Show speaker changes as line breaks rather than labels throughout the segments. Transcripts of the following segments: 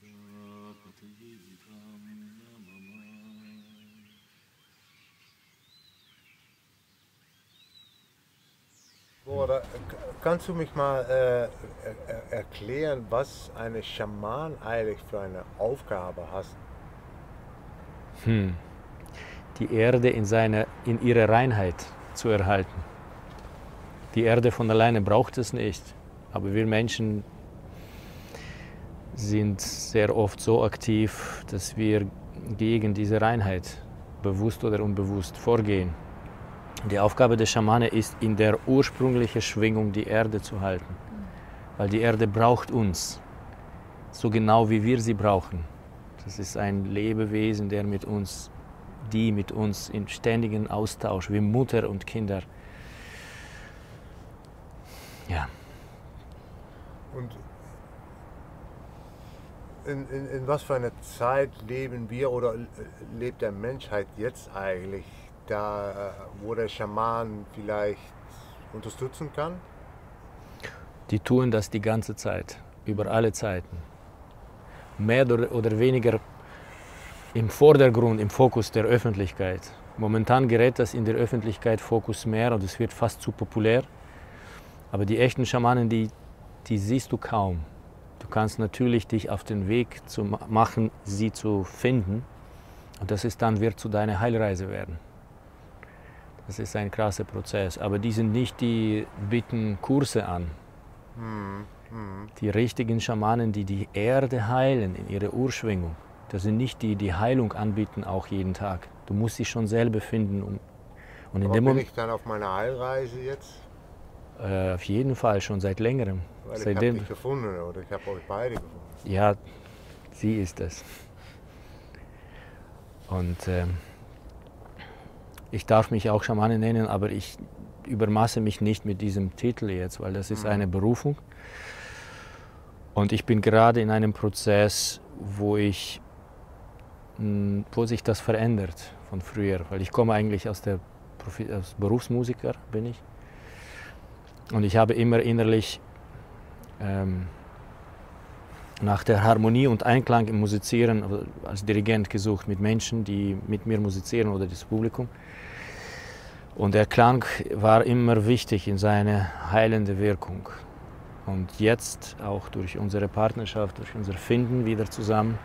Oder kannst du mich mal erklären, was eine Schaman eigentlich für eine Aufgabe hat?
Die Erde in ihrer Reinheit zu erhalten. Die Erde von alleine braucht es nicht, aber wir Menschen sind sehr oft so aktiv, dass wir gegen diese Reinheit bewusst oder unbewusst vorgehen. Die Aufgabe der Schamane ist, in der ursprünglichen Schwingung die Erde zu halten, weil die Erde braucht uns, so genau wie wir sie brauchen. Das ist ein Lebewesen, die mit uns in ständigen Austausch, wie Mutter und Kinder. Ja.
Und in was für einer Zeit leben wir oder lebt der Menschheit jetzt eigentlich, da wo der Schaman vielleicht unterstützen kann?
Die tun das die ganze Zeit, über alle Zeiten. Mehr oder weniger im Vordergrund, im Fokus der Öffentlichkeit. Momentan gerät das in der Öffentlichkeit Fokus mehr und es wird fast zu populär. Aber die echten Schamanen, die siehst du kaum. Du kannst natürlich dich auf den Weg machen, sie zu finden. Und das wird zu deiner Heilreise werden. Das ist ein krasser Prozess. Aber die bieten Kurse an. Die richtigen Schamanen, die die Erde heilen in ihrer Urschwingung. Das sind nicht die Heilung anbieten, auch jeden Tag. Du musst sie schon selber finden. Und in dem
Bin ich dann auf meiner Heilreise jetzt?
Auf jeden Fall, schon seit längerem.
Weil ich habe dich gefunden oder ich habe euch beide gefunden.
Ja, sie ist es. Und ich darf mich auch Schamane nennen, aber ich übermaße mich nicht mit diesem Titel jetzt, weil das ist eine Berufung. Und ich bin gerade in einem Prozess, wo sich das verändert von früher, weil ich komme eigentlich als Berufsmusiker bin ich. Und ich habe immer innerlich nach der Harmonie und Einklang im Musizieren als Dirigent gesucht mit Menschen, die mit mir musizieren oder das Publikum. Und der Klang war immer wichtig in seiner heilenden Wirkung. Und jetzt auch durch unsere Partnerschaft, durch unser Finden wieder zusammen,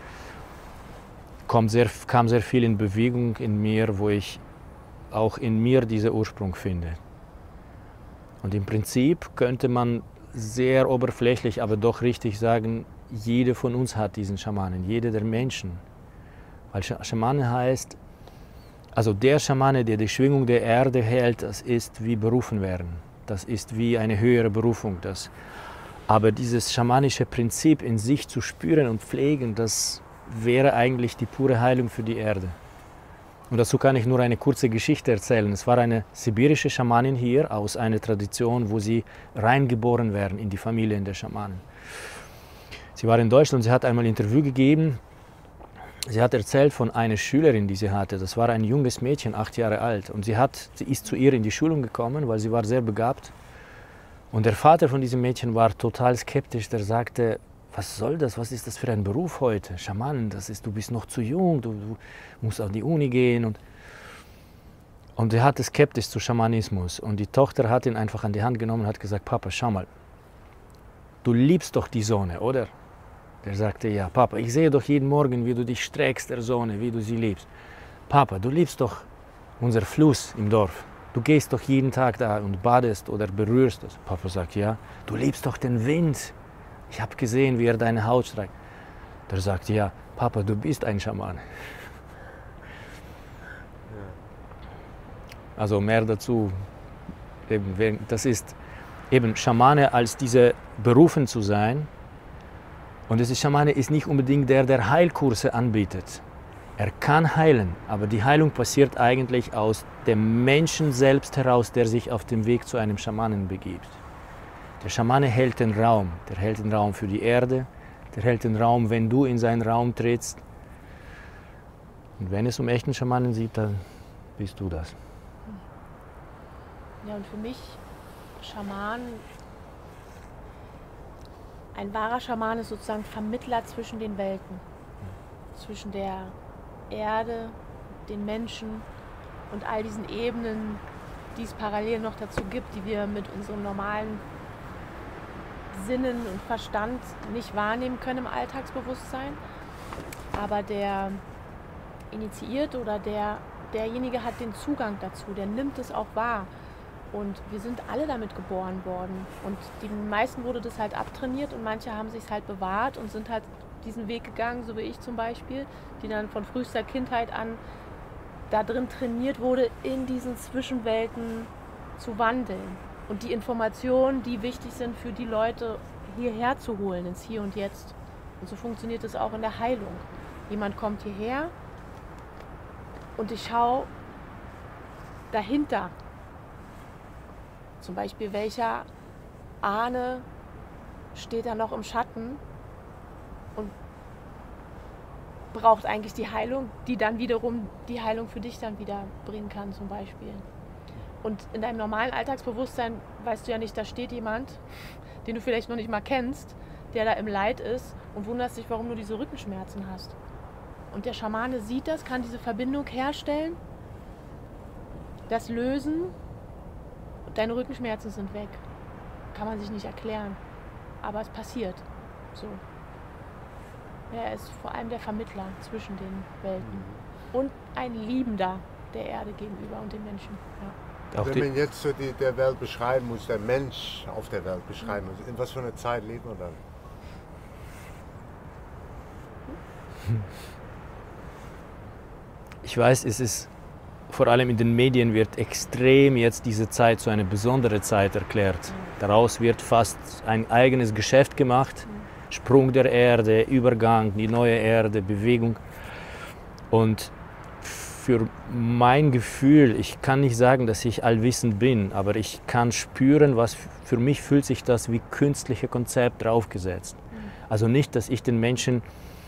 kam sehr viel in Bewegung in mir, wo ich auch in mir diesen Ursprung finde. Und im Prinzip könnte man sehr oberflächlich, aber doch richtig sagen, jeder von uns hat diesen Schamanen, jeder der Menschen. Weil Schamane heißt, also der Schamane, der die Schwingung der Erde hält, das ist wie berufen werden. Das ist wie eine höhere Berufung. Aber dieses schamanische Prinzip in sich zu spüren und pflegen, das wäre eigentlich die pure Heilung für die Erde. Und dazu kann ich nur eine kurze Geschichte erzählen. Es war eine sibirische Schamanin hier aus einer Tradition, wo sie reingeboren werden in die Familien der Schamanen. Sie war in Deutschland, sie hat einmal ein Interview gegeben. Sie hat erzählt von einer Schülerin, die sie hatte. Das war ein junges Mädchen, 8 Jahre alt. Und sie ist zu ihr in die Schulung gekommen, weil sie war sehr begabt. Und der Vater von diesem Mädchen war total skeptisch. Der sagte, was soll das? Was ist das für ein Beruf heute? Schamanen, du bist noch zu jung, du musst auf die Uni gehen. Und er hatte skeptisch zu Schamanismus. Und die Tochter hat ihn einfach an die Hand genommen und hat gesagt, Papa, schau mal, du liebst doch die Sonne, oder? Der sagte, ja, Papa, ich sehe doch jeden Morgen, wie du dich streckst der Sonne, wie du sie liebst. Papa, du liebst doch unser Fluss im Dorf. Du gehst doch jeden Tag da und badest oder berührst es. Papa sagt, ja, du liebst doch den Wind. Ich habe gesehen, wie er deine Haut streicht. Der sagt, ja, Papa, du bist ein Schamane. Also mehr dazu. Das ist eben Schamane als diese berufen zu sein. Und das Schamane ist nicht unbedingt der Heilkurse anbietet. Er kann heilen, aber die Heilung passiert eigentlich aus dem Menschen selbst heraus, der sich auf dem Weg zu einem Schamanen begibt. Der Schamane hält den Raum. Der hält den Raum für die Erde. Der hält den Raum, wenn du in seinen Raum trittst. Und wenn es um echten Schamanen geht, dann bist du das.
Ja, und für mich Schaman Ein wahrer Schaman ist sozusagen Vermittler zwischen den Welten. Zwischen der Erde, den Menschen und all diesen Ebenen, die es parallel noch dazu gibt, die wir mit unserem normalen Sinnen und Verstand nicht wahrnehmen können im Alltagsbewusstsein. Aber der Initiierte oder derjenige hat den Zugang dazu, der nimmt es auch wahr. Und wir sind alle damit geboren worden. Und den meisten wurde das halt abtrainiert und manche haben sich halt bewahrt und sind halt diesen Weg gegangen, so wie ich zum Beispiel, die dann von frühester Kindheit an da drin trainiert wurde, in diesen Zwischenwelten zu wandeln. Und die Informationen, die wichtig sind für die Leute, hierher zu holen, ins Hier und Jetzt. Und so funktioniert es auch in der Heilung. Jemand kommt hierher und ich schaue dahinter. Zum Beispiel, welcher Ahne steht da noch im Schatten und braucht eigentlich die Heilung, die dann wiederum die Heilung für dich dann wieder bringen kann zum Beispiel. Und in deinem normalen Alltagsbewusstsein weißt du ja nicht, da steht jemand, den du vielleicht noch nicht mal kennst, der da im Leid ist und wunderst dich, warum du diese Rückenschmerzen hast. Und der Schamane sieht das, kann diese Verbindung herstellen, das lösen und deine Rückenschmerzen sind weg. Kann man sich nicht erklären, aber es passiert so. Er ist vor allem der Vermittler zwischen den Welten und ein Liebender der Erde gegenüber und den Menschen. Ja.
Wenn man jetzt so der Welt beschreiben muss, der Mensch auf der Welt beschreiben muss, in was für einer Zeit lebt man dann?
Ich weiß, es ist vor allem in den Medien wird extrem jetzt diese Zeit zu einer besonderen Zeit erklärt. Daraus wird fast ein eigenes Geschäft gemacht. Sprung der Erde, Übergang, die neue Erde, Bewegung. Und für mein Gefühl, ich kann nicht sagen, dass ich allwissend bin, aber ich kann spüren, was für mich fühlt sich das wie künstliche Konzept draufgesetzt. Also nicht, dass ich den Menschen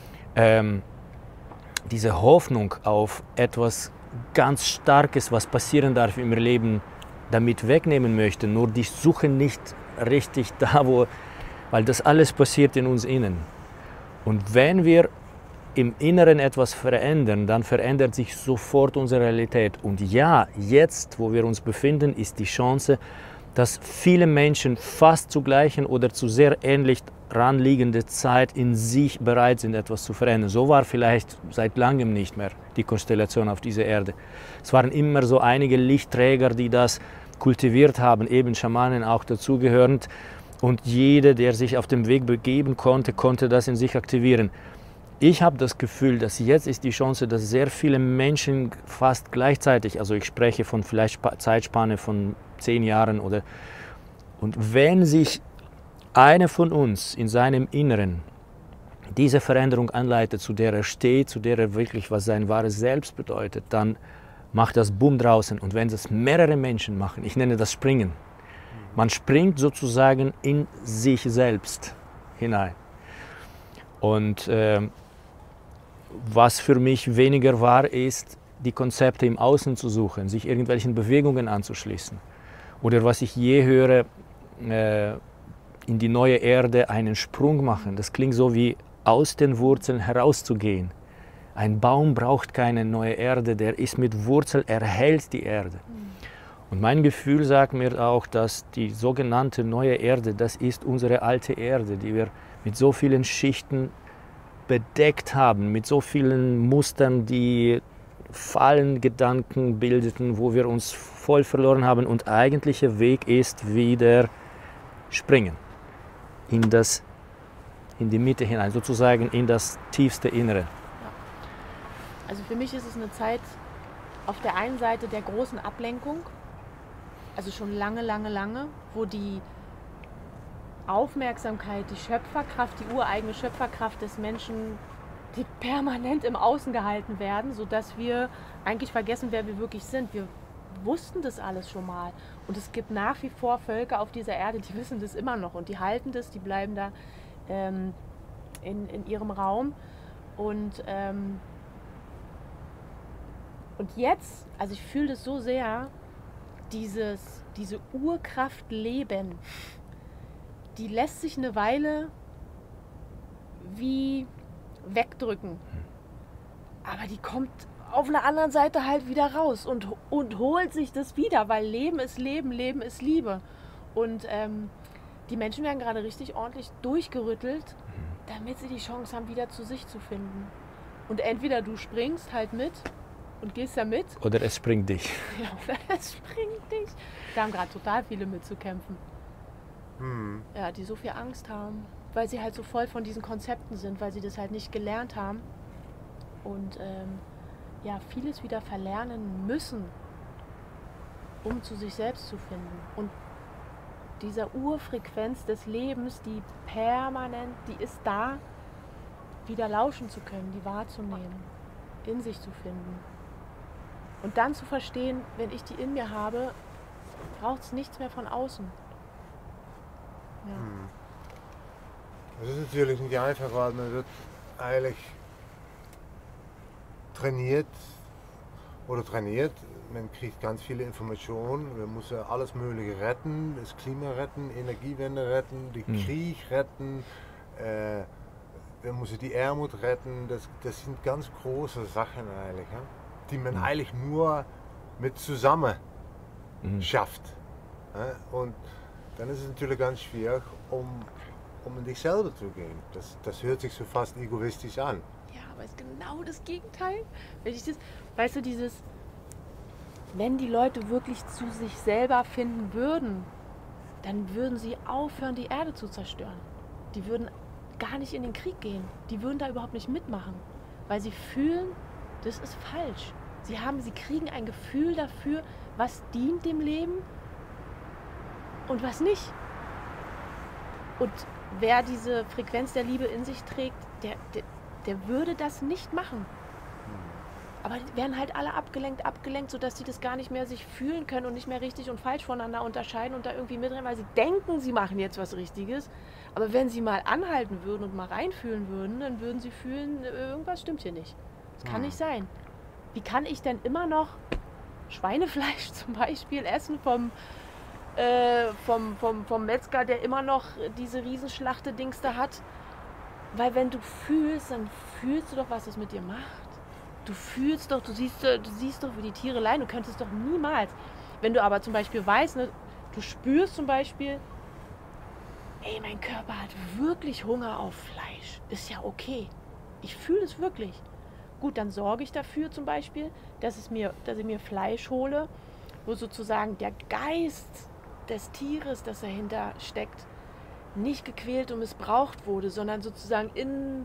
diese Hoffnung auf etwas ganz Starkes, was passieren darf im Leben, damit wegnehmen möchte. Nur die suchen nicht richtig da, weil das alles passiert in uns innen. Und wenn wir im Inneren etwas verändern, dann verändert sich sofort unsere Realität. Und ja, jetzt, wo wir uns befinden, ist die Chance, dass viele Menschen fast zur gleichen oder zu sehr ähnlich ranliegende Zeit in sich bereit sind, etwas zu verändern. So war vielleicht seit langem nicht mehr die Konstellation auf dieser Erde. Es waren immer so einige Lichtträger, die das kultiviert haben, eben Schamanen auch dazugehörend. Und jeder, der sich auf dem Weg begeben konnte, konnte das in sich aktivieren. Ich habe das Gefühl, dass jetzt ist die Chance, dass sehr viele Menschen fast gleichzeitig, also ich spreche von vielleicht Zeitspanne von 10 Jahren und wenn sich einer von uns in seinem Inneren diese Veränderung anleitet, zu der er steht, zu der er wirklich was sein wahres Selbst bedeutet, dann macht das Boom draußen. Und wenn das mehrere Menschen machen, ich nenne das Springen, man springt sozusagen in sich selbst hinein. Und was für mich weniger war, ist, die Konzepte im Außen zu suchen, sich irgendwelchen Bewegungen anzuschließen. Oder was ich je höre, in die neue Erde einen Sprung machen. Das klingt so wie aus den Wurzeln herauszugehen. Ein Baum braucht keine neue Erde, der ist mit Wurzeln, er hält die Erde. Und mein Gefühl sagt mir auch, dass die sogenannte neue Erde, das ist unsere alte Erde, die wir mit so vielen Schichten bedeckt haben, mit so vielen Mustern, die Fallengedanken bildeten, wo wir uns voll verloren haben. Und eigentlicher Weg ist wieder springen in die Mitte hinein, sozusagen in das tiefste Innere.
Ja. Also für mich ist es eine Zeit auf der einen Seite der großen Ablenkung, also schon lange, wo die Aufmerksamkeit, die Schöpferkraft, die ureigene Schöpferkraft des Menschen, die permanent im Außen gehalten werden, sodass wir eigentlich vergessen, wer wir wirklich sind. Wir wussten das alles schon mal. Und es gibt nach wie vor Völker auf dieser Erde, die wissen das immer noch und die halten das, die bleiben da in ihrem Raum. Und jetzt, also ich fühle das so sehr, diese Urkraft leben, die lässt sich eine Weile wegdrücken. Aber die kommt auf einer anderen Seite halt wieder raus und holt sich das wieder, weil Leben ist Leben, Leben ist Liebe. Und die Menschen werden gerade richtig ordentlich durchgerüttelt, damit sie die Chance haben, wieder zu sich zu finden. Und entweder du springst halt mit und gehst da mit.
Oder es springt dich.
Ja, oder es springt dich. Da haben gerade total viele mitzukämpfen. Ja, die so viel Angst haben, weil sie halt so voll von diesen Konzepten sind, weil sie das halt nicht gelernt haben. Und ja, vieles wieder verlernen müssen, um zu sich selbst zu finden. Und dieser Urfrequenz des Lebens, die permanent, die ist da, wieder lauschen zu können, die wahrzunehmen, in sich zu finden. Und dann zu verstehen, wenn ich die in mir habe, braucht es nichts mehr von außen. Ja.
Das ist natürlich nicht einfach, weil man wird eigentlich trainiert, man kriegt ganz viele Informationen, man muss ja alles Mögliche retten, das Klima retten, Energiewende retten, den Krieg retten, man muss die Armut retten, das sind ganz große Sachen eigentlich, ja, die man eigentlich nur mit zusammen schafft. Ja, und dann ist es natürlich ganz schwierig, um in dich selber zu gehen. Das hört sich so fast egoistisch an.
Ja, aber es ist genau das Gegenteil. Weißt du, wenn die Leute wirklich zu sich selber finden würden, dann würden sie aufhören, die Erde zu zerstören. Die würden gar nicht in den Krieg gehen. Die würden da überhaupt nicht mitmachen, weil sie fühlen, das ist falsch. Sie kriegen ein Gefühl dafür, was dient dem Leben und was nicht. Und wer diese Frequenz der Liebe in sich trägt, der würde das nicht machen. Aber die werden halt alle abgelenkt, sodass sie das gar nicht mehr sich fühlen können und nicht mehr richtig und falsch voneinander unterscheiden und da irgendwie mitrennen, weil sie denken, sie machen jetzt was Richtiges. Aber wenn sie mal anhalten würden und mal reinfühlen würden, dann würden sie fühlen, irgendwas stimmt hier nicht. Das kann nicht sein. Wie kann ich denn immer noch Schweinefleisch zum Beispiel essen vom Metzger, der immer noch diese Riesenschlachte-Dings da hat? Weil wenn du fühlst, dann fühlst du doch, was es mit dir macht. Du fühlst doch, du siehst doch, wie die Tiere leiden. Du könntest doch niemals. Wenn du aber zum Beispiel weißt, ne, du spürst zum Beispiel, ey, mein Körper hat wirklich Hunger auf Fleisch. Ist ja okay. Ich fühle es wirklich. Gut, dann sorge ich dafür zum Beispiel, dass ich mir Fleisch hole, wo sozusagen der Geist des Tieres, das dahinter steckt, nicht gequält und missbraucht wurde, sondern sozusagen in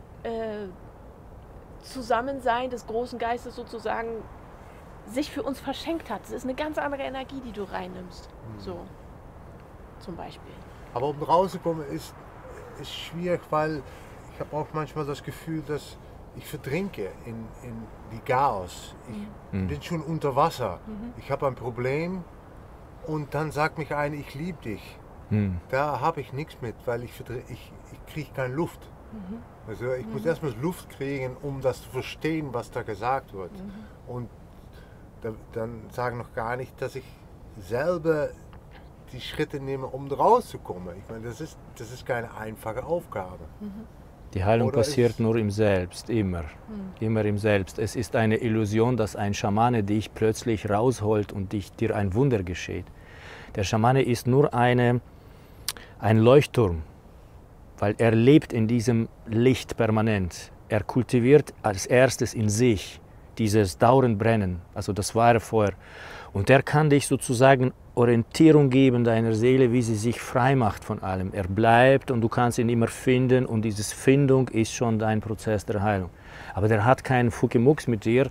Zusammensein des großen Geistes sozusagen sich für uns verschenkt hat. Das ist eine ganz andere Energie, die du reinnimmst. So, zum Beispiel.
Aber um rauszukommen ist schwierig, weil ich habe auch manchmal das Gefühl, dass ich verdrinke in die Chaos. Ich bin schon unter Wasser. Ich habe ein Problem und dann sagt mich einer, ich liebe dich. Da habe ich nichts mit, weil ich kriege keine Luft. Also ich muss erstmal Luft kriegen, um das zu verstehen, was da gesagt wird. Und dann sagen noch gar nicht, dass ich selber die Schritte nehme, um rauszukommen. Ich meine, das ist keine einfache Aufgabe.
Die Heilung passiert nur im Selbst, immer. Immer im Selbst. Es ist eine Illusion, dass ein Schamane dich plötzlich rausholt und dir ein Wunder geschieht. Der Schamane ist nur ein Leuchtturm, weil er lebt in diesem Licht permanent. Er kultiviert als erstes in sich dieses dauernd Brennen, also das wahre Feuer. Und er kann dich sozusagen Orientierung geben deiner Seele, wie sie sich frei macht von allem. Er bleibt und du kannst ihn immer finden und diese Findung ist schon dein Prozess der Heilung. Aber der hat keinen Fukimucks mit dir,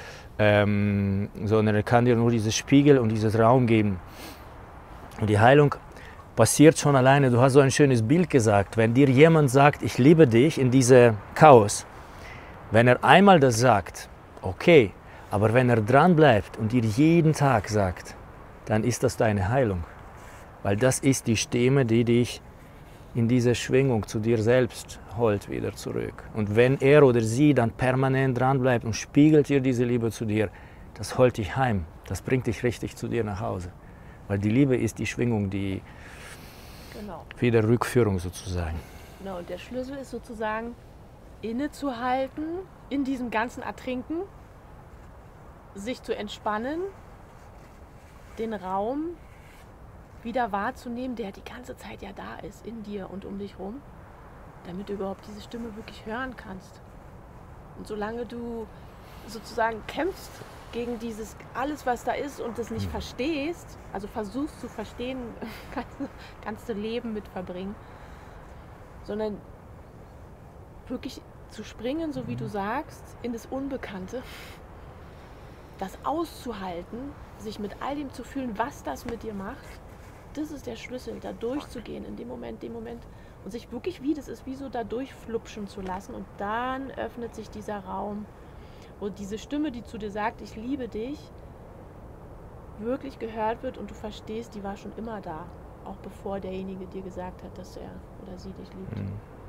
sondern er kann dir nur dieses Spiegel und dieses Raum geben. Und die Heilung passiert schon alleine. Du hast so ein schönes Bild gesagt. Wenn dir jemand sagt, ich liebe dich in diesem Chaos, wenn er einmal das sagt, okay, aber wenn er dran bleibt und dir jeden Tag sagt, dann ist das deine Heilung. Weil das ist die Stimme, die dich in diese Schwingung zu dir selbst holt wieder zurück. Und wenn er oder sie dann permanent dran bleibt und spiegelt dir diese Liebe zu dir, das holt dich heim. Das bringt dich richtig zu dir nach Hause. Weil die Liebe ist die Schwingung, die Wiederrückführung sozusagen.
Genau, und der Schlüssel ist sozusagen, innezuhalten, in diesem ganzen Ertrinken, sich zu entspannen, den Raum wieder wahrzunehmen, der die ganze Zeit ja da ist, in dir und um dich rum, damit du überhaupt diese Stimme wirklich hören kannst. Und solange du sozusagen kämpfst gegen dieses alles, was da ist und das nicht verstehst, also versuchst zu verstehen, kannst du Leben mit verbringen, sondern wirklich zu springen, so wie du sagst, in das Unbekannte, das auszuhalten, sich mit all dem zu fühlen, was das mit dir macht, das ist der Schlüssel, da durchzugehen in dem Moment und sich wirklich, wie das ist, wie so da durchflupschen zu lassen und dann öffnet sich dieser Raum, wo diese Stimme, die zu dir sagt, ich liebe dich, wirklich gehört wird und du verstehst, die war schon immer da, auch bevor derjenige dir gesagt hat, dass er oder sie dich liebt.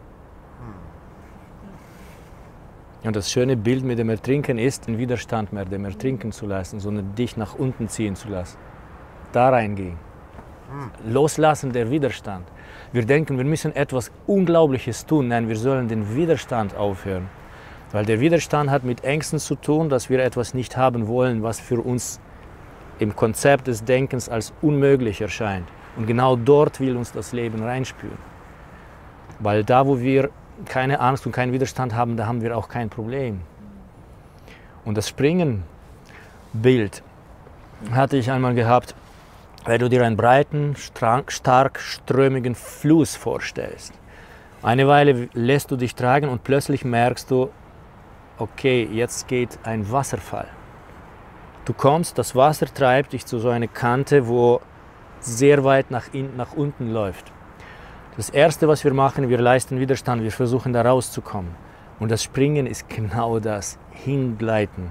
Und das schöne Bild mit dem Ertrinken ist, den Widerstand mehr dem Ertrinken zu lassen, sondern dich nach unten ziehen zu lassen. Da reingehen. Loslassen der Widerstand. Wir denken, wir müssen etwas Unglaubliches tun. Nein, wir sollen den Widerstand aufhören. Weil der Widerstand hat mit Ängsten zu tun, dass wir etwas nicht haben wollen, was für uns im Konzept des Denkens als unmöglich erscheint. Und genau dort will uns das Leben reinspüren. Weil da, wo wir keine Angst und keinen Widerstand haben, da haben wir auch kein Problem. Und das Springen-Bild hatte ich einmal gehabt, wenn du dir einen breiten, stark strömigen Fluss vorstellst. Eine Weile lässt du dich tragen und plötzlich merkst du, okay, jetzt geht ein Wasserfall. Du kommst, das Wasser treibt dich zu so einer Kante, wo sehr weit nach unten läuft. Das Erste, was wir machen, wir leisten Widerstand, wir versuchen da rauszukommen. Und das Springen ist genau das, hingleiten.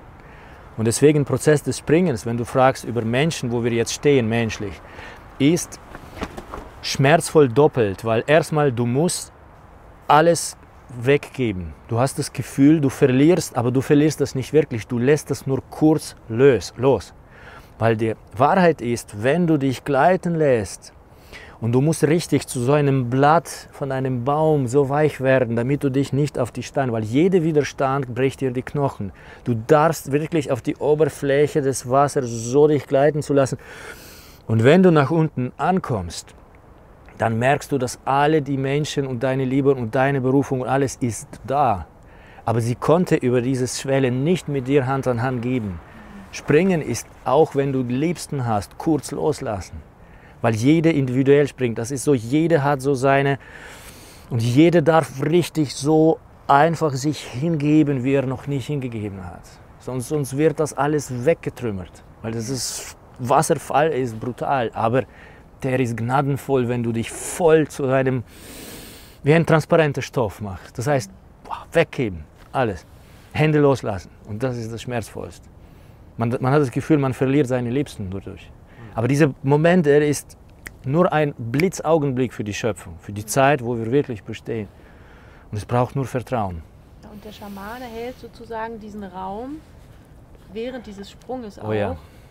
Und deswegen Prozess des Springens, wenn du fragst über Menschen, wo wir jetzt stehen, menschlich, ist schmerzvoll doppelt, weil erstmal du musst alles weggeben. Du hast das Gefühl, du verlierst, aber du verlierst das nicht wirklich, du lässt das nur kurz los. Weil die Wahrheit ist, wenn du dich gleiten lässt, und du musst richtig zu so einem Blatt von einem Baum so weich werden, damit du dich nicht auf die Steine, weil jeder Widerstand bricht dir die Knochen. Du darfst wirklich auf die Oberfläche des Wassers so dich gleiten zu lassen. Und wenn du nach unten ankommst, dann merkst du, dass alle die Menschen und deine Liebe und deine Berufung und alles ist da. Aber sie konnte über dieses Schwelle nicht mit dir Hand an Hand geben. Springen ist, auch wenn du die Liebsten hast, kurz loslassen. Weil jeder individuell springt. Das ist so, jeder hat so seine, und jeder darf richtig so einfach sich hingeben, wie er noch nicht hingegeben hat. Sonst wird das alles weggetrümmert. Weil das ist, Wasserfall ist brutal, aber der ist gnadenvoll, wenn du dich voll zu einem, wie ein transparenter Stoff machst. Das heißt, weggeben, alles. Hände loslassen. Und das ist das Schmerzvollste. Man hat das Gefühl, man verliert seine Liebsten dadurch. Aber dieser Moment, er ist nur ein Blitzaugenblick für die Schöpfung, für die Zeit, wo wir wirklich bestehen. Und es braucht nur Vertrauen.
Ja, und der Schamane hält sozusagen diesen Raum während dieses Sprunges auf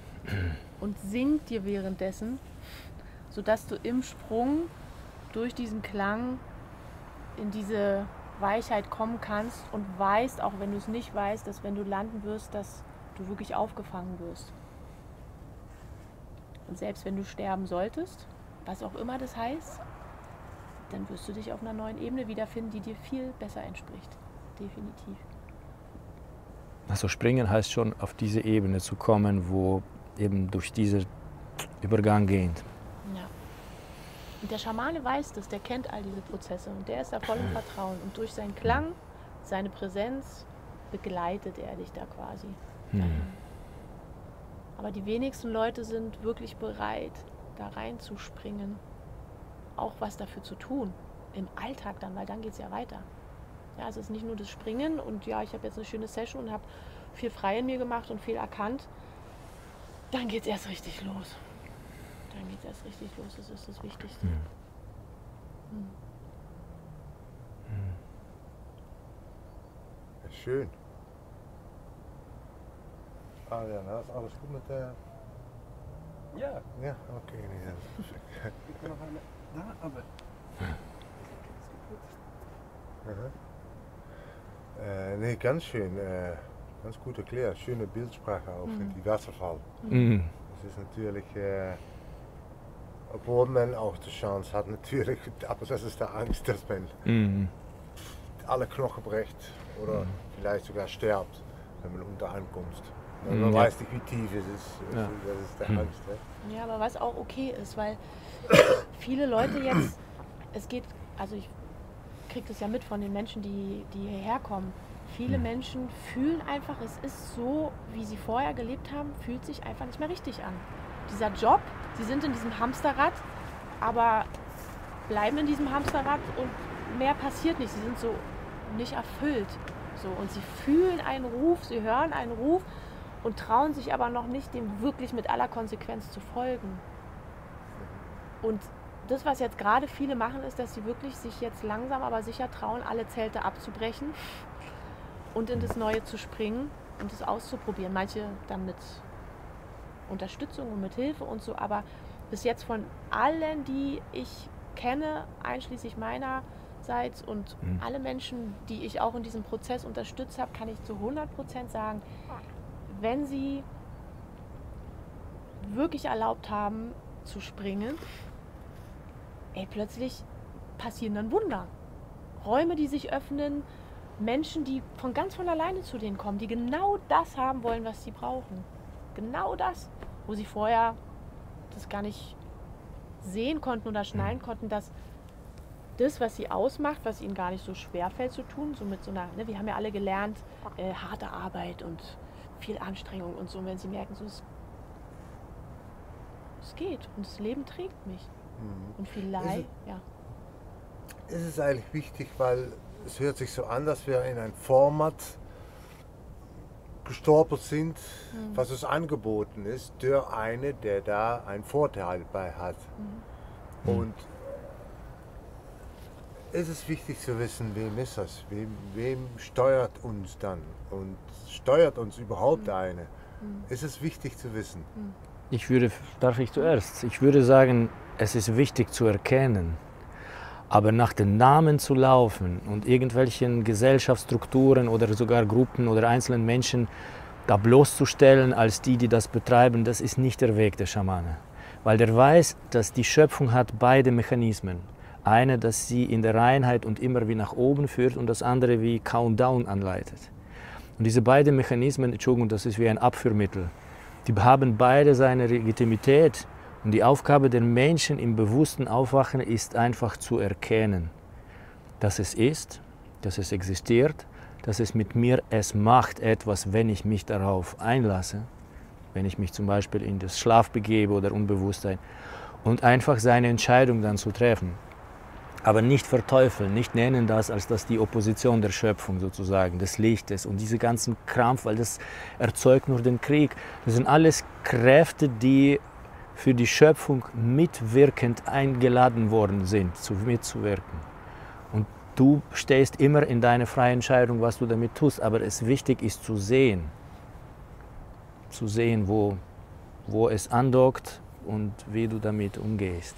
und singt dir währenddessen, sodass du im Sprung durch diesen Klang in diese Weichheit kommen kannst und weißt, auch wenn du es nicht weißt, dass wenn du landen wirst, dass du wirklich aufgefangen wirst. Und selbst wenn du sterben solltest, was auch immer das heißt, dann wirst du dich auf einer neuen Ebene wiederfinden, die dir viel besser entspricht. Definitiv.
Also springen heißt schon, auf diese Ebene zu kommen, wo eben durch diesen Übergang geht.
Ja. Und der Schamane weiß das, der kennt all diese Prozesse und der ist da voll im Vertrauen. Und durch seinen Klang, seine Präsenz, begleitet er dich da quasi. Aber die wenigsten Leute sind wirklich bereit, da reinzuspringen, auch was dafür zu tun, im Alltag dann, weil dann geht es ja weiter. Ja, es ist nicht nur das Springen und ja, ich habe jetzt eine schöne Session und habe viel frei in mir gemacht und viel erkannt. Dann geht es erst richtig los. Das ist das Wichtigste.
Schön. Adrian, ist alles gut mit der?
Ja.
Ja, okay. Nee, das ist perfekt.
Ich kann noch eine da, aber.
Aha. Nee, ganz schön. Ganz gut erklärt. Schöne Bildsprache auch mit die Wasserfall.
Mhm.
Das ist natürlich, obwohl man auch die Chance hat, natürlich, aber das ist der Angst, dass man alle Knochen bricht oder vielleicht sogar stirbt, wenn man unter ankommt. Man weiß nicht, wie tief es ist.
Ja.
Das ist der Angst. Ja.
Ja, aber was auch okay ist, weil viele Leute jetzt, also ich kriege das ja mit von den Menschen, die hierher kommen. Viele Menschen fühlen einfach, es ist so, wie sie vorher gelebt haben, fühlt sich einfach nicht mehr richtig an. Dieser Job, sie sind in diesem Hamsterrad, aber bleiben in diesem Hamsterrad und mehr passiert nicht. Sie sind so nicht erfüllt. So, und sie fühlen einen Ruf, sie hören einen Ruf und trauen sich aber noch nicht, dem wirklich mit aller Konsequenz zu folgen. Und das, was jetzt gerade viele machen, ist, dass sie wirklich sich jetzt langsam aber sicher trauen, alle Zelte abzubrechen und in das Neue zu springen und es auszuprobieren. Manche dann mit Unterstützung und mit Hilfe und so, aber bis jetzt von allen, die ich kenne, einschließlich meinerseits und alle Menschen, die ich auch in diesem Prozess unterstützt habe, kann ich zu 100% sagen, wenn sie wirklich erlaubt haben zu springen, plötzlich passieren dann Wunder. Räume, die sich öffnen, Menschen, die ganz von alleine zu denen kommen, die genau das haben wollen, was sie brauchen. Genau das, wo sie vorher das gar nicht sehen konnten oder schnallen konnten, dass das, was sie ausmacht, was ihnen gar nicht so schwer fällt zu tun, so mit so einer, wir haben ja alle gelernt, harte Arbeit und viel Anstrengung und so, und wenn sie merken, so es geht und das Leben trägt mich. Und vielleicht,
Es ist eigentlich wichtig, weil es hört sich so an, dass wir in ein Format gestolpert sind, was uns angeboten ist, durch einen, der da einen Vorteil bei hat. Und es ist wichtig zu wissen, wem ist das, wem steuert uns dann und steuert uns überhaupt eine. Es ist wichtig zu wissen.
Darf ich zuerst? Ich würde sagen, es ist wichtig zu erkennen, aber nach den Namen zu laufen und irgendwelchen Gesellschaftsstrukturen oder sogar Gruppen oder einzelnen Menschen da bloßzustellen als die das betreiben, das ist nicht der Weg der Schamane. Weil der weiß, dass die Schöpfung hat beide Mechanismen. Eine, dass sie in der Reinheit und immer wie nach oben führt und das andere wie Countdown anleitet. Und diese beiden Mechanismen, Entschuldigung, das ist wie ein Abführmittel, die haben beide seine Legitimität. Und die Aufgabe der Menschen im bewussten Aufwachen ist einfach zu erkennen, dass es ist, dass es existiert, dass es mit mir, es macht etwas, wenn ich mich darauf einlasse, wenn ich mich zum Beispiel in das Schlaf begebe oder Unbewusstsein, und einfach seine Entscheidung dann zu treffen. Aber nicht verteufeln, nicht nennen das als das die Opposition der Schöpfung sozusagen, des Lichtes und diese ganzen Krampf, weil das erzeugt nur den Krieg. Das sind alles Kräfte, die für die Schöpfung mitwirkend eingeladen worden sind, mitzuwirken. Und du stehst immer in deiner freien Entscheidung, was du damit tust, aber es wichtig ist zu sehen, wo es andockt und wie du damit umgehst.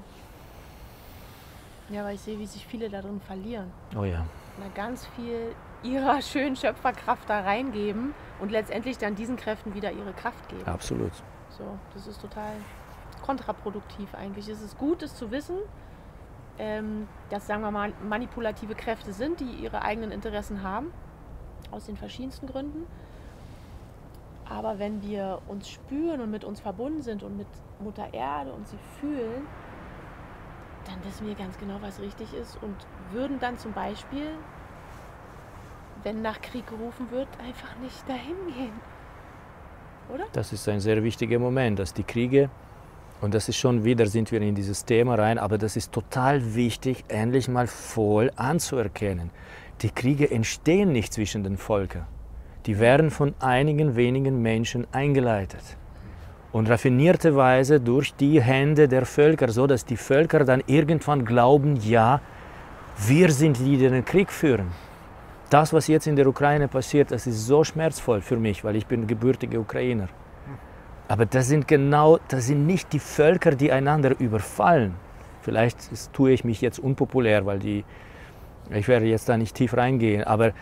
Ja, weil ich sehe, wie sich viele darin verlieren.
Oh ja.
Na, ganz viel ihrer schönen Schöpferkraft da reingeben und letztendlich dann diesen Kräften wieder ihre Kraft geben.
Absolut.
So, das ist total kontraproduktiv eigentlich. Es ist gut, es zu wissen, dass, sagen wir mal, manipulative Kräfte sind, die ihre eigenen Interessen haben, aus den verschiedensten Gründen. Aber wenn wir uns spüren und mit uns verbunden sind und mit Mutter Erde und sie fühlen, dann wissen wir ganz genau, was richtig ist und würden dann zum Beispiel, wenn nach Krieg gerufen wird, einfach nicht dahin gehen. Oder?
Das ist ein sehr wichtiger Moment, dass die Kriege, und das ist schon wieder, sind wir in dieses Thema rein, aber das ist total wichtig, endlich mal voll anzuerkennen. Die Kriege entstehen nicht zwischen den Völkern. Die werden von einigen wenigen Menschen eingeleitet. Und raffinierterweise durch die Hände der Völker, so dass die Völker dann irgendwann glauben, ja, wir sind die, die den Krieg führen. Das, was jetzt in der Ukraine passiert, das ist so schmerzvoll für mich, weil ich bin gebürtiger Ukrainer. Aber das sind nicht die Völker, die einander überfallen. Vielleicht tue ich mich jetzt unpopulär, weil ich werde jetzt da nicht tief reingehen, aber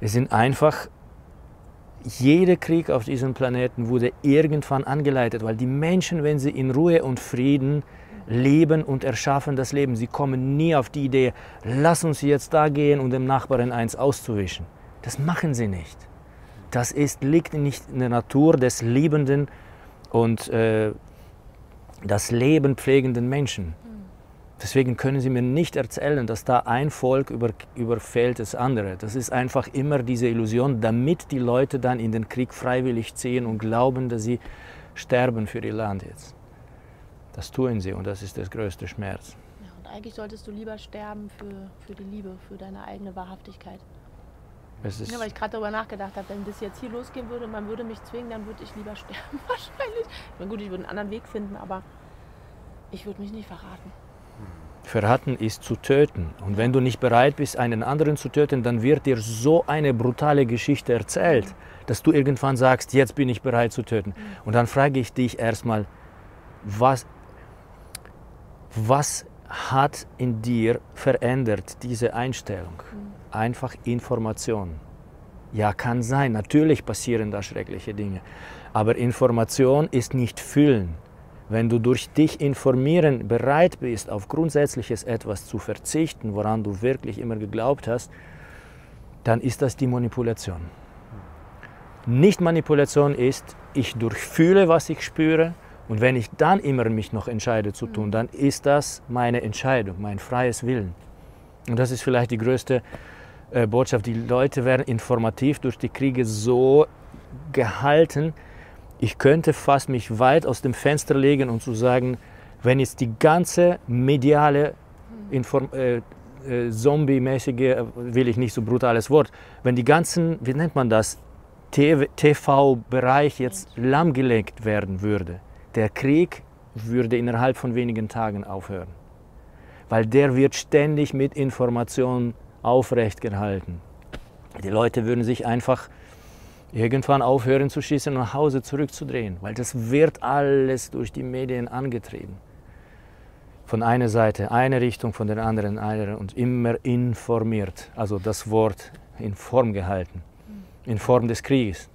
Es sind einfach, jeder Krieg auf diesem Planeten wurde irgendwann angeleitet, weil die Menschen, wenn sie in Ruhe und Frieden leben und erschaffen das Leben, sie kommen nie auf die Idee, lass uns jetzt da gehen und dem Nachbarn eins auszuwischen. Das machen sie nicht. Das liegt nicht in der Natur des liebenden und das Leben pflegenden Menschen. Deswegen können Sie mir nicht erzählen, dass da ein Volk überfällt das andere. Das ist einfach immer diese Illusion, damit die Leute dann in den Krieg freiwillig ziehen und glauben, dass sie sterben für ihr Land jetzt. Das tun sie und das ist der größte Schmerz.
Ja, und eigentlich solltest du lieber sterben für die Liebe, für deine eigene Wahrhaftigkeit. Ja, weil ich gerade darüber nachgedacht habe, wenn das jetzt hier losgehen würde und man würde mich zwingen, dann würde ich lieber sterben wahrscheinlich. Ich meine, gut, ich würde einen anderen Weg finden, aber ich würde mich nicht verraten.
Verraten ist zu töten. Und wenn du nicht bereit bist, einen anderen zu töten, dann wird dir so eine brutale Geschichte erzählt, dass du irgendwann sagst, jetzt bin ich bereit zu töten. Und dann frage ich dich erstmal, was hat in dir verändert diese Einstellung? Einfach Information. Ja, kann sein, natürlich passieren da schreckliche Dinge. Aber Information ist nicht Fühlen. Wenn du durch dich informieren bereit bist, auf Grundsätzliches etwas zu verzichten, woran du wirklich immer geglaubt hast, dann ist das die Manipulation. Nicht Manipulation ist, ich durchfühle, was ich spüre, und wenn ich dann immer mich noch entscheide zu tun, dann ist das meine Entscheidung, mein freies Willen. Und das ist vielleicht die größte Botschaft. Die Leute werden informativ durch die Kriege so gehalten. Ich könnte fast mich weit aus dem Fenster legen und zu sagen, wenn jetzt die ganze mediale, zombie-mäßige, will ich nicht so brutales Wort, wenn die ganzen, wie nennt man das, TV-Bereich jetzt lahmgelegt werden würde, der Krieg würde innerhalb von wenigen Tagen aufhören. Weil der wird ständig mit Informationen aufrecht gehalten. Die Leute würden sich einfach irgendwann aufhören zu schießen und nach Hause zurückzudrehen, weil das wird alles durch die Medien angetrieben. Von einer Seite eine Richtung, von der anderen eine und immer informiert, also das Wort in Form gehalten, in Form des Krieges.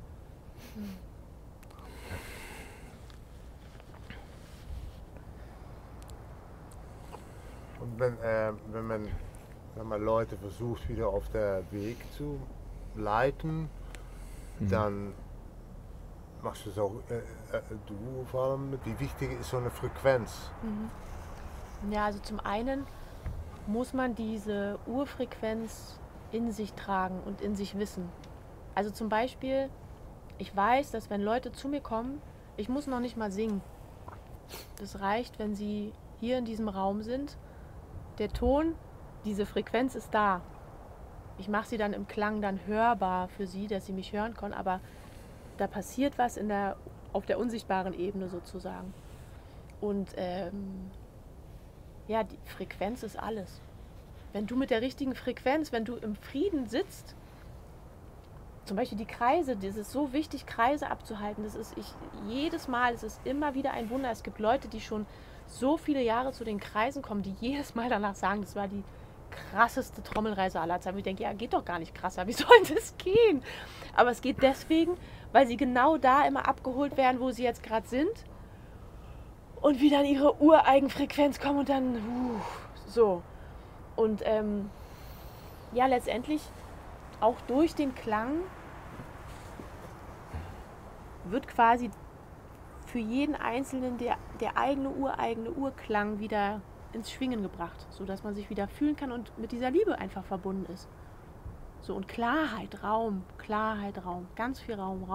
Und wenn man Leute versucht, wieder auf den Weg zu leiten, dann machst du es auch, du vor allem, wie wichtig ist so eine Frequenz?
Ja, also zum einen muss man diese Urfrequenz in sich tragen und in sich wissen. Also zum Beispiel, ich weiß, dass wenn Leute zu mir kommen, ich muss noch nicht mal singen. Das reicht, wenn sie hier in diesem Raum sind. Der Ton, diese Frequenz ist da. Ich mache sie dann im Klang dann hörbar für sie, dass sie mich hören können, aber da passiert was auf der unsichtbaren Ebene sozusagen. Und ja, die Frequenz ist alles. Wenn du mit der richtigen Frequenz, wenn du im Frieden sitzt, zum Beispiel die Kreise, das ist so wichtig, Kreise abzuhalten. Jedes Mal, es ist immer wieder ein Wunder. Es gibt Leute, die schon so viele Jahre zu den Kreisen kommen, die jedes Mal danach sagen, das war die krasseste Trommelreise aller Zeiten. Ich denke, ja, geht doch gar nicht krasser, wie soll das gehen? Aber es geht deswegen, weil sie genau da immer abgeholt werden, wo sie jetzt gerade sind und wieder in ihre Ureigenfrequenz kommen und dann so. Und ja, letztendlich auch durch den Klang wird quasi für jeden Einzelnen der eigene Urklang wieder ins Schwingen gebracht, sodass man sich wieder fühlen kann und mit dieser Liebe einfach verbunden ist. So, und Klarheit, Raum, ganz viel Raum.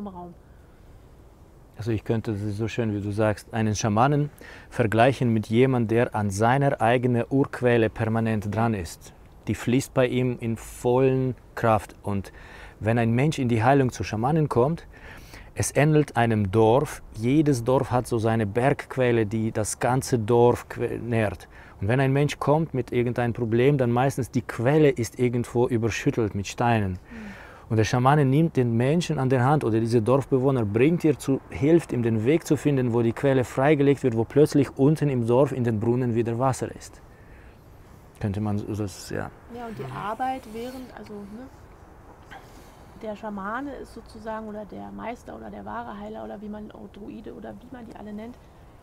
Also ich könnte, das ist so schön, wie du sagst, einen Schamanen vergleichen mit jemandem, der an seiner eigenen Urquelle permanent dran ist. Die fließt bei ihm in vollen Kraft. Und wenn ein Mensch in die Heilung zu Schamanen kommt, es ähnelt einem Dorf. Jedes Dorf hat so seine Bergquelle, die das ganze Dorf nährt. Und wenn ein Mensch kommt mit irgendeinem Problem, dann meistens die Quelle ist irgendwo überschüttelt mit Steinen. Und der Schamane nimmt den Menschen an der Hand oder diese Dorfbewohner, hilft ihm den Weg zu finden, wo die Quelle freigelegt wird, wo plötzlich unten im Dorf in den Brunnen wieder Wasser ist. Könnte man das, ja.
Ja, und die Arbeit der Schamane ist sozusagen, oder der Meister oder der wahre Heiler oder wie man, Druide oder wie man die alle nennt,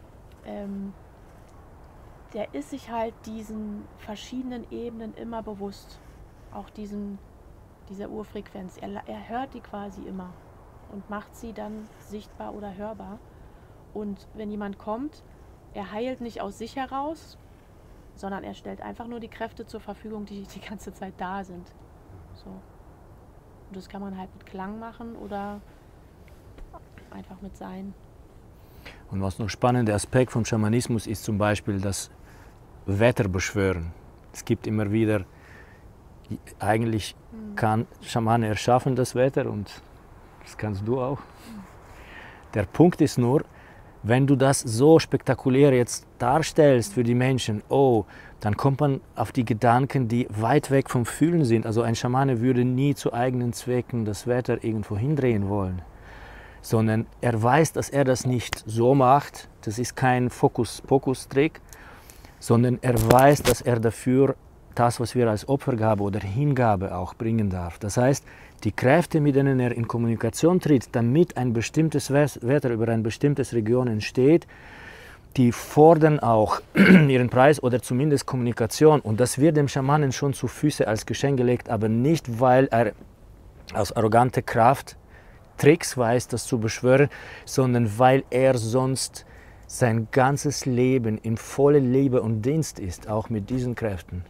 der ist sich halt diesen verschiedenen Ebenen immer bewusst. Auch dieser Urfrequenz. Er hört die quasi immer und macht sie dann sichtbar oder hörbar. Und wenn jemand kommt, er heilt nicht aus sich heraus, sondern er stellt einfach nur die Kräfte zur Verfügung, die die ganze Zeit da sind. So. Und das kann man halt mit Klang machen oder einfach mit Sein.
Und was noch spannender Aspekt vom Schamanismus ist zum Beispiel das Wetterbeschwören. Es gibt immer wieder, eigentlich kann Schamane erschaffen das Wetter und das kannst du auch. Der Punkt ist nur, wenn du das so spektakulär jetzt darstellst für die Menschen, oh, dann kommt man auf die Gedanken, die weit weg vom Fühlen sind. Also ein Schamane würde nie zu eigenen Zwecken das Wetter irgendwo hindrehen wollen, sondern er weiß, dass er das nicht so macht. Das ist kein Fokus-Pokus-Trick, sondern er weiß, dass er dafür das, was wir als Opfergabe oder Hingabe auch bringen darf. Das heißt, die Kräfte, mit denen er in Kommunikation tritt, damit ein bestimmtes Wetter über eine bestimmte Region entsteht, die fordern auch ihren Preis oder zumindest Kommunikation. Und das wird dem Schamanen schon zu Füßen als Geschenk gelegt, aber nicht, weil er aus arroganter Kraft Tricks weiß, das zu beschwören, sondern weil er sonst sein ganzes Leben in voller Liebe und Dienst ist, auch mit diesen Kräften.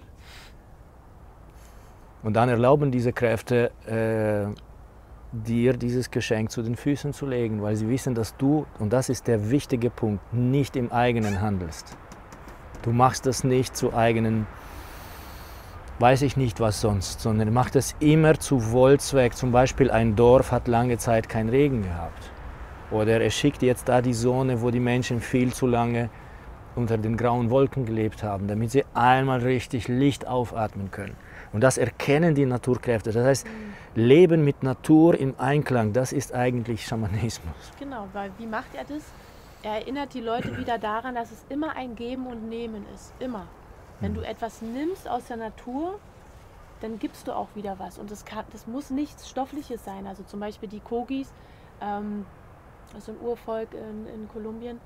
Und dann erlauben diese Kräfte dir dieses Geschenk zu den Füßen zu legen, weil sie wissen, dass du, und das ist der wichtige Punkt, nicht im eigenen handelst. Du machst das nicht zu eigenen, weiß ich nicht was sonst, sondern machst das immer zu Wohlzweck. Zum Beispiel ein Dorf hat lange Zeit keinen Regen gehabt. Oder er schickt jetzt da die Sonne, wo die Menschen viel zu lange unter den grauen Wolken gelebt haben, damit sie einmal richtig Licht aufatmen können. Und das erkennen die Naturkräfte. Das heißt, Leben mit Natur im Einklang, das ist eigentlich Schamanismus.
Genau, weil wie macht er das? Er erinnert die Leute wieder daran, dass es immer ein Geben und Nehmen ist. Immer. Wenn du etwas nimmst aus der Natur, dann gibst du auch wieder was. Und das muss nichts Stoffliches sein. Also zum Beispiel die Kogis, das ist ein Urvolk in Kolumbien,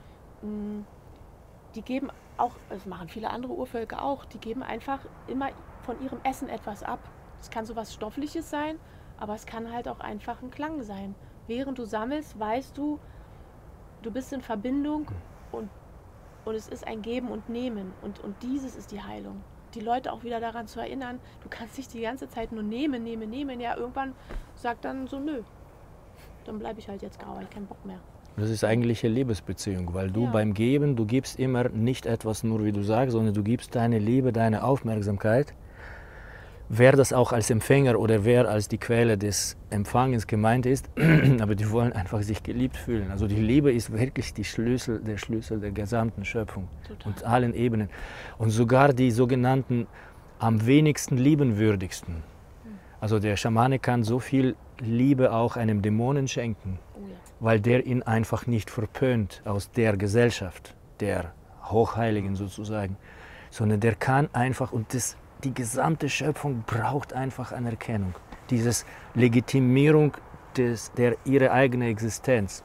die geben auch, das machen viele andere Urvölker auch, die geben einfach immer von ihrem Essen etwas ab. Es kann so was Stoffliches sein, aber es kann halt auch einfach ein Klang sein. Während du sammelst, weißt du, du bist in Verbindung und es ist ein Geben und Nehmen. Und dieses ist die Heilung. Die Leute auch wieder daran zu erinnern, du kannst nicht die ganze Zeit nur nehmen. Ja, irgendwann sagt dann so, nö, dann bleibe ich halt jetzt grau, ich habe keinen Bock mehr.
Das ist eigentlich eine Liebesbeziehung, weil du beim Geben, du gibst immer nicht etwas nur, wie du sagst, sondern du gibst deine Liebe, deine Aufmerksamkeit. Wer das auch als Empfänger oder wer als die Quelle des Empfangens gemeint ist, aber die wollen einfach sich geliebt fühlen. Also die Liebe ist wirklich der Schlüssel der gesamten Schöpfung. Total. Und allen Ebenen. Und sogar die sogenannten am wenigsten liebenwürdigsten. Also der Schamane kann so viel Liebe auch einem Dämonen schenken, weil der ihn einfach nicht verpönt aus der Gesellschaft, der Hochheiligen sozusagen, sondern der kann einfach, und die gesamte Schöpfung braucht einfach Anerkennung, diese Legitimierung ihrer eigenen Existenz.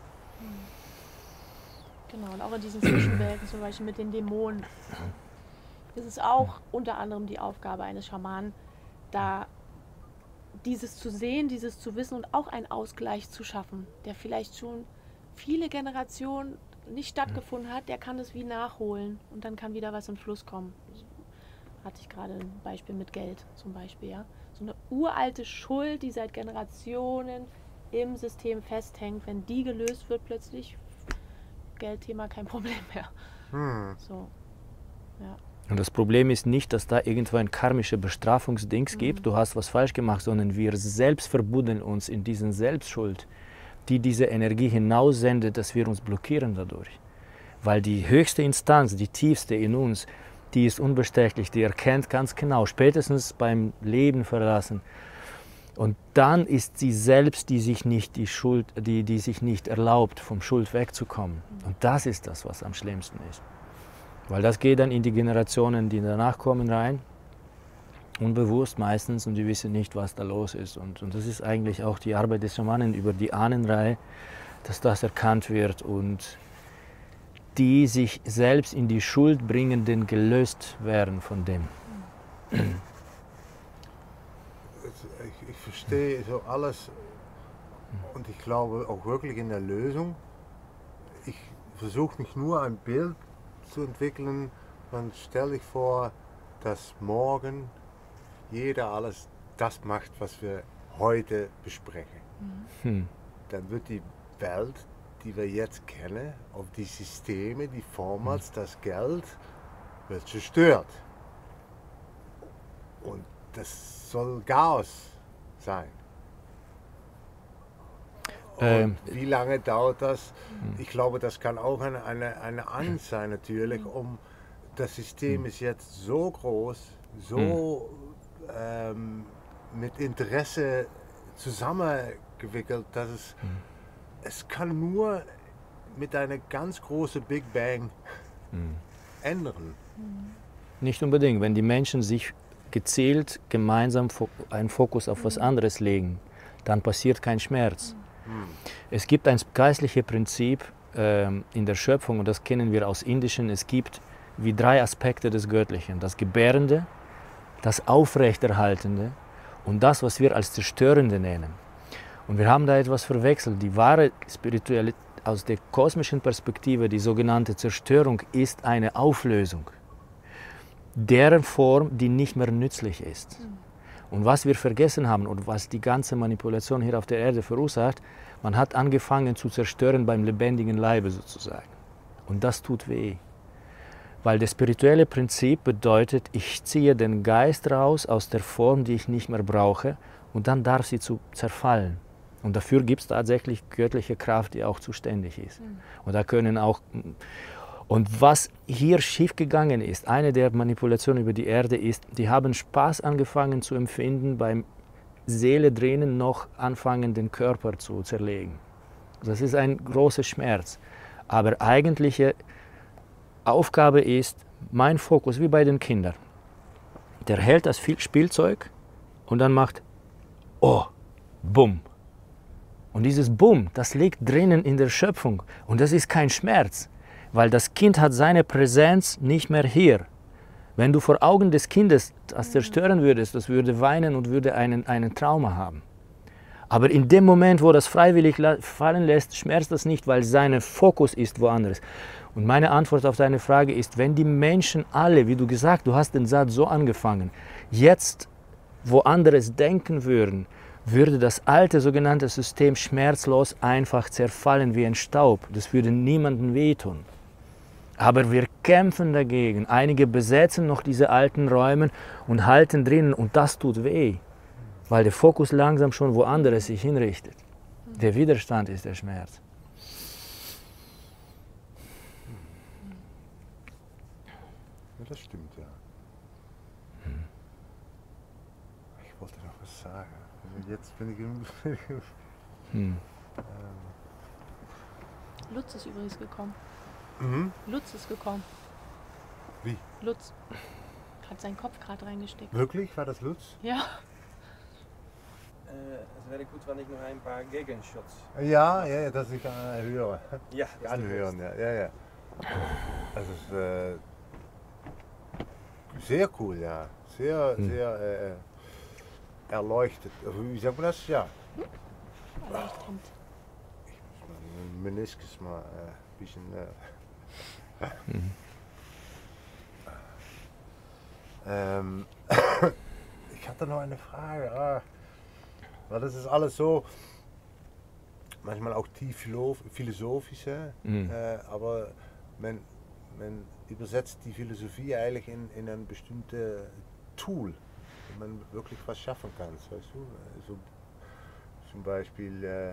Genau, und auch in diesen Zwischenwelten, zum Beispiel mit den Dämonen, ist es auch unter anderem die Aufgabe eines Schamanen, da dieses zu sehen, dieses zu wissen und auch einen Ausgleich zu schaffen, der vielleicht schon viele Generationen nicht stattgefunden hat, der kann das wie nachholen und dann kann wieder was in Fluss kommen. Hatte ich gerade ein Beispiel mit Geld zum Beispiel, ja. So eine uralte Schuld, die seit Generationen im System festhängt, wenn die gelöst wird, plötzlich Geldthema kein Problem mehr. So, ja.
Und das Problem ist nicht, dass da irgendwo ein karmische Bestrafungsdings gibt, du hast was falsch gemacht, sondern wir selbst verbuddeln uns in diesen Selbstschuld, die diese Energie hinaussendet, dass wir uns blockieren dadurch. Weil die höchste Instanz, die tiefste in uns, die ist unbestechlich, die erkennt ganz genau, spätestens beim Leben verlassen. Und dann ist sie selbst, die sich nicht erlaubt, vom Schuld wegzukommen. Und das ist das, was am schlimmsten ist. Weil das geht dann in die Generationen, die danach kommen, rein. unbewusst meistens, und die wissen nicht, was da los ist. Und das ist eigentlich auch die Arbeit des Schamanen über die Ahnenreihe, dass das erkannt wird und die sich selbst in die Schuld bringenden gelöst werden von dem.
Ich verstehe so alles und ich glaube auch wirklich in der Lösung. Ich versuche nicht nur ein Bild zu entwickeln, sondern stell dich vor, dass morgen jeder alles das macht, was wir heute besprechen. Dann wird die Welt, die wir jetzt kennen, auf die Systeme, die vormals das Geld, wird zerstört. Und das soll Chaos sein. Und wie lange dauert das? Ich glaube, das kann auch eine Angst sein natürlich, das System ist jetzt so groß, so mit Interesse zusammengewickelt, dass es kann nur mit einer ganz großen Big Bang ändern.
Nicht unbedingt, wenn die Menschen sich gezielt gemeinsam einen Fokus auf was anderes legen, dann passiert kein Schmerz. Es gibt ein geistliches Prinzip in der Schöpfung, und das kennen wir aus Indischen. Es gibt wie 3 Aspekte des Göttlichen: das Gebärende, das Aufrechterhaltende und das, was wir als Zerstörende nennen. Und wir haben da etwas verwechselt. Die wahre Spiritualität aus der kosmischen Perspektive, die sogenannte Zerstörung, ist eine Auflösung, deren Form, die nicht mehr nützlich ist. Und was wir vergessen haben und was die ganze Manipulation hier auf der Erde verursacht, man hat angefangen zu zerstören beim lebendigen Leibe sozusagen. Und das tut weh. Weil das spirituelle Prinzip bedeutet, ich ziehe den Geist raus aus der Form, die ich nicht mehr brauche, und dann darf sie zu zerfallen. Und dafür gibt es tatsächlich göttliche Kraft, die auch zuständig ist. Und da können auch... Und was hier schiefgegangen ist, eine der Manipulationen über die Erde ist, die haben Spaß angefangen zu empfinden, beim Seele drinnen noch anfangen, den Körper zu zerlegen. Das ist ein großer Schmerz. Aber eigentliche Aufgabe ist, mein Fokus, wie bei den Kindern. Der hält das Spielzeug und dann macht, oh, bumm. Und dieses Bumm, das liegt drinnen in der Schöpfung und das ist kein Schmerz. Weil das Kind hat seine Präsenz nicht mehr hier. Wenn du vor Augen des Kindes das zerstören würdest, das würde weinen und würde einen Trauma haben. Aber in dem Moment, wo das freiwillig fallen lässt, schmerzt das nicht, weil sein Fokus ist woanders. Und meine Antwort auf deine Frage ist, wenn die Menschen alle, wie du gesagt, du hast den Satz so angefangen, jetzt woanders denken würden, würde das alte sogenannte System schmerzlos einfach zerfallen wie ein Staub. Das würde niemandem wehtun. Aber wir kämpfen dagegen. Einige besetzen noch diese alten Räume und halten drinnen, und das tut weh, weil der Fokus langsam schon woanders sich hinrichtet. Der Widerstand ist der Schmerz.
Ja, das stimmt, ja. Ich wollte noch was sagen. Also jetzt bin ich
Lutz ist übrigens gekommen.
Mhm.
Lutz ist gekommen.
Wie?
Lutz hat seinen Kopf gerade reingesteckt.
Wirklich? War das Lutz?
Ja.
Es wäre gut, wenn ich noch ein paar Gegenshots.
Ja, dass ich höre.
Ja, das
Anhören, ja. Das ist sehr cool, ja. Sehr erleuchtet. Wie sagt man das? Ja.
Erleichternd.
Ich muss meinen Meniskus mal ein bisschen... Ich hatte noch eine Frage. Weil das ist alles so, manchmal auch tief philosophische, aber man übersetzt die Philosophie eigentlich in ein bestimmtes Tool, wie man wirklich was schaffen kann. Weißt du? So, zum Beispiel,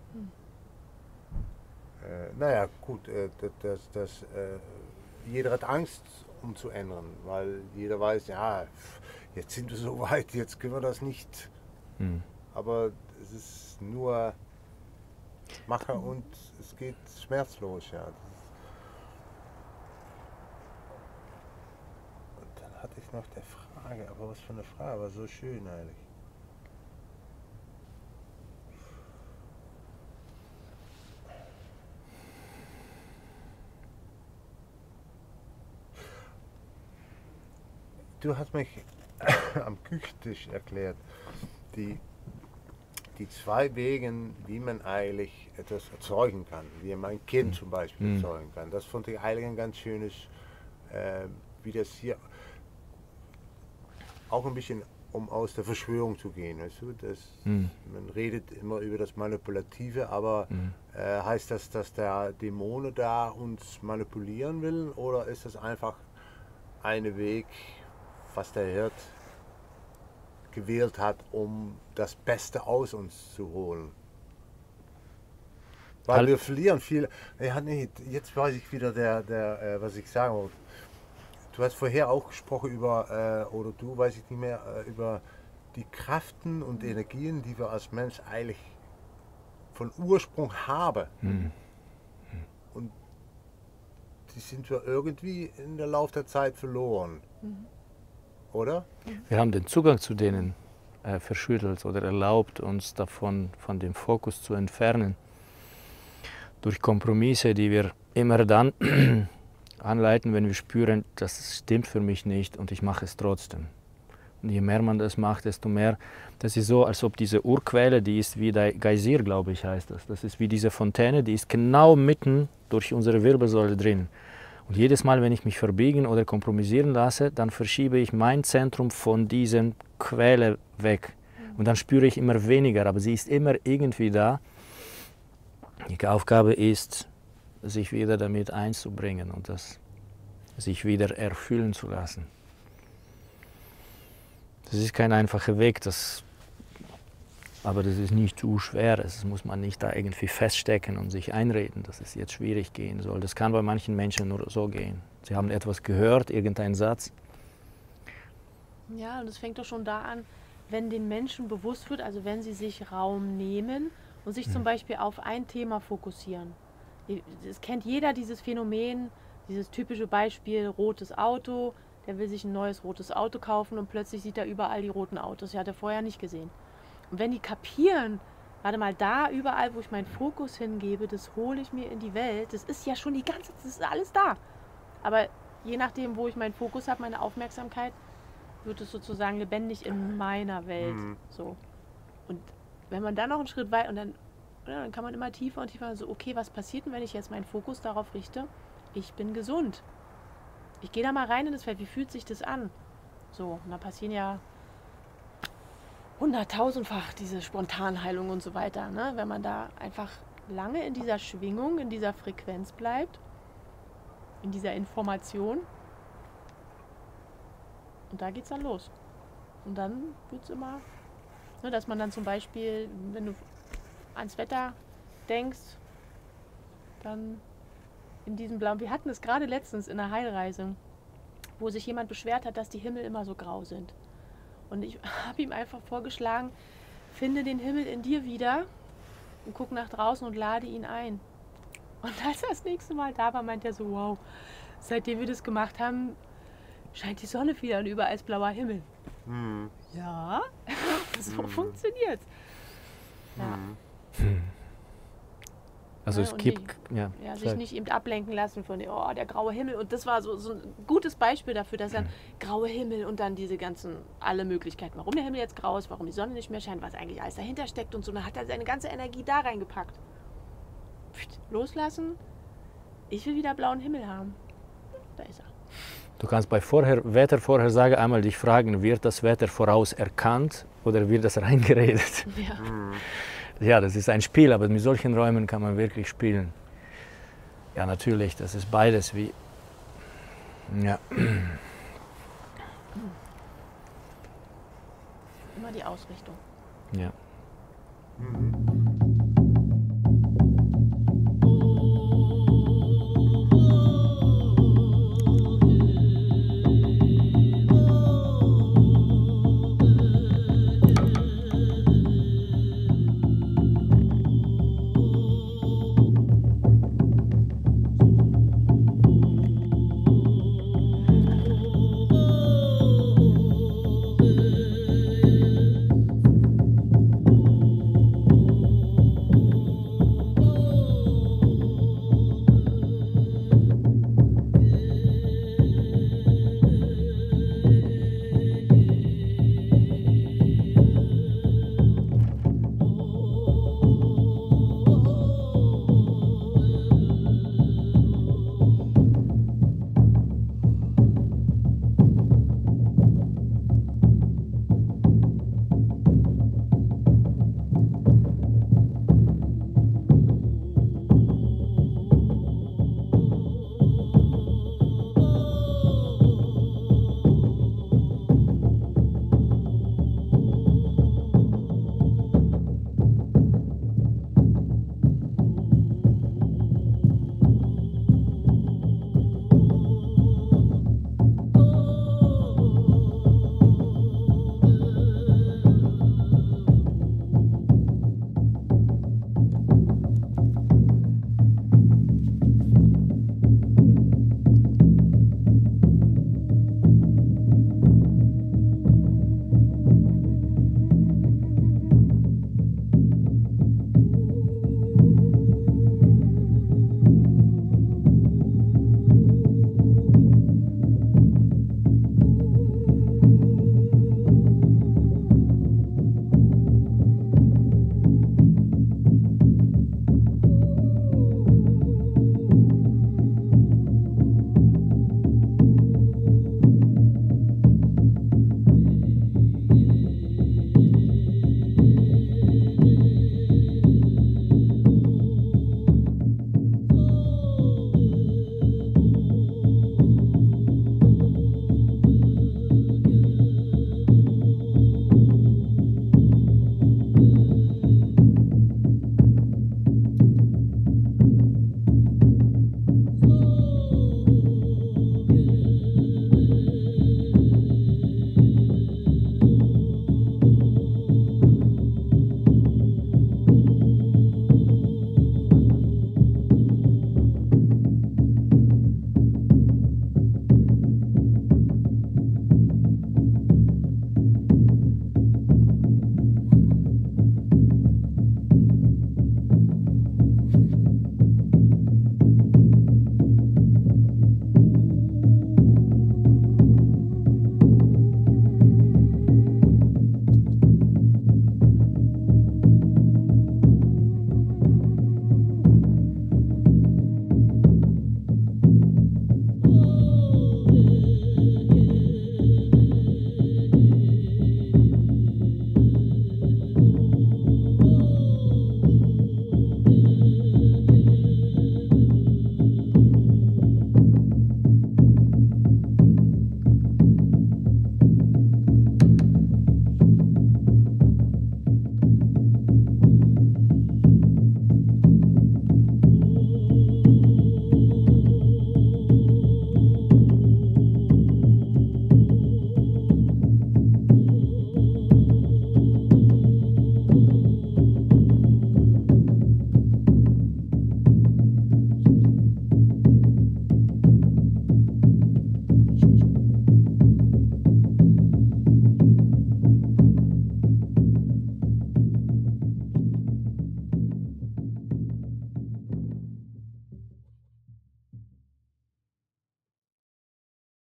naja, gut, dass jeder hat Angst, um zu ändern, weil jeder weiß, ja, jetzt sind wir so weit, jetzt können wir das nicht. Aber es ist nur Macher und es geht schmerzlos. Ja. Und dann hatte ich noch die Frage, aber was für eine Frage, war so schön eigentlich. Du hast mich am Küchentisch erklärt, die 2 Wege, wie man eigentlich etwas erzeugen kann, wie man ein Kind zum Beispiel erzeugen kann. Das fand ich eigentlich ein ganz schönes, wie das hier auch ein bisschen, um aus der Verschwörung zu gehen, weißt du, man redet immer über das Manipulative, aber heißt das, dass der Dämone da uns manipulieren will, oder ist das einfach ein Weg, was der Hirt gewählt hat, um das Beste aus uns zu holen? Weil wir verlieren viel. Ja, nee, jetzt weiß ich wieder, was ich sagen wollte. Du hast vorher auch gesprochen über, oder du, weiß ich nicht mehr, über die Kräften und Energien, die wir als Mensch eigentlich von Ursprung haben. Und die sind wir irgendwie in der Lauf der Zeit verloren. Oder?
Wir haben den Zugang zu denen verschüttelt oder erlaubt, uns davon, von dem Fokus zu entfernen. Durch Kompromisse, die wir immer dann anleiten, wenn wir spüren, das stimmt für mich nicht und ich mache es trotzdem. Und je mehr man das macht, desto mehr, das ist so, als ob diese Urquelle, die ist wie der Geysir, glaube ich, heißt das. Das ist wie diese Fontäne, die ist genau mitten durch unsere Wirbelsäule drin. Und jedes Mal, wenn ich mich verbiegen oder kompromissieren lasse, dann verschiebe ich mein Zentrum von dieser Quelle weg. Und dann spüre ich immer weniger, aber sie ist immer irgendwie da. Die Aufgabe ist, sich wieder damit einzubringen und das sich wieder erfüllen zu lassen. Das ist kein einfacher Weg, aber das ist nicht zu schwer. Das muss man nicht da irgendwie feststecken und sich einreden, dass es jetzt schwierig gehen soll. Das kann bei manchen Menschen nur so gehen. Sie haben etwas gehört, irgendeinen Satz.
Ja, und es fängt doch schon da an, wenn den Menschen bewusst wird, also wenn sie sich Raum nehmen und sich zum Beispiel auf ein Thema fokussieren. Es kennt jeder dieses Phänomen, dieses typische Beispiel, rotes Auto, der will sich ein neues rotes Auto kaufen und plötzlich sieht er überall die roten Autos. Die hat er vorher nicht gesehen. Und wenn die kapieren, warte mal, da überall, wo ich meinen Fokus hingebe, das hole ich mir in die Welt, das ist ja schon die ganze Zeit, das ist alles da. Aber je nachdem, wo ich meinen Fokus habe, meine Aufmerksamkeit, wird es sozusagen lebendig in meiner Welt. So. Und wenn man dann noch einen Schritt weiter, und dann kann man immer tiefer und tiefer so, okay, was passiert denn, wenn ich jetzt meinen Fokus darauf richte? Ich bin gesund. Ich gehe da mal rein in das Feld, wie fühlt sich das an? So, und da passieren ja 100.000-fach diese Spontanheilung und so weiter, ne? Wenn man da einfach lange in dieser Schwingung, in dieser Frequenz bleibt, in dieser Information. Und da geht's dann los. Und dann wird's immer, ne, dass man dann zum Beispiel, wenn du ans Wetter denkst, dann in diesem Blauen, wir hatten es gerade letztens in der Heilreise, wo sich jemand beschwert hat, dass die Himmel immer so grau sind. Und ich habe ihm einfach vorgeschlagen, finde den Himmel in dir wieder und guck nach draußen und lade ihn ein. Und als er das nächste Mal da war, meint er so, wow, seitdem wir das gemacht haben, scheint die Sonne wieder und überall ist blauer Himmel. Ja, so funktioniert's. Ja.
Also es gibt,
sich nicht eben ablenken lassen von der graue Himmel. Und das war so ein gutes Beispiel dafür, dass dann graue Himmel und dann diese ganzen, alle Möglichkeiten, warum der Himmel jetzt grau ist, warum die Sonne nicht mehr scheint, was eigentlich alles dahinter steckt und so. Dann hat er seine ganze Energie da reingepackt. Loslassen, ich will wieder blauen Himmel haben. Da ist er.
Du kannst bei Wettervorhersage einmal dich fragen, wird das Wetter voraus erkannt oder wird das reingeredet?
Ja.
Ja, das ist ein Spiel, aber mit solchen Räumen kann man wirklich spielen. Ja, natürlich, das ist beides wie. Ja.
Immer die Ausrichtung.
Ja.